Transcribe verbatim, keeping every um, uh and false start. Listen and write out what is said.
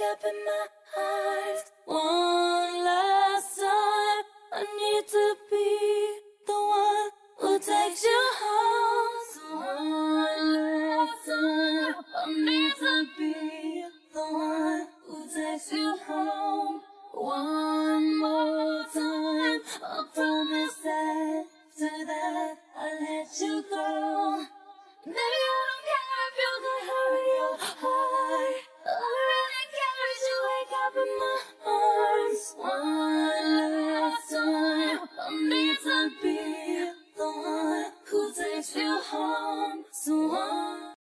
up in my eyes. One last time, I need to be the one who takes you home. So one last time, I need to be the one who takes you home. One more time, I promise that after that I'll let you go. Maybe I don't care if you can hurry or high. All I really care is you wake up in my heart.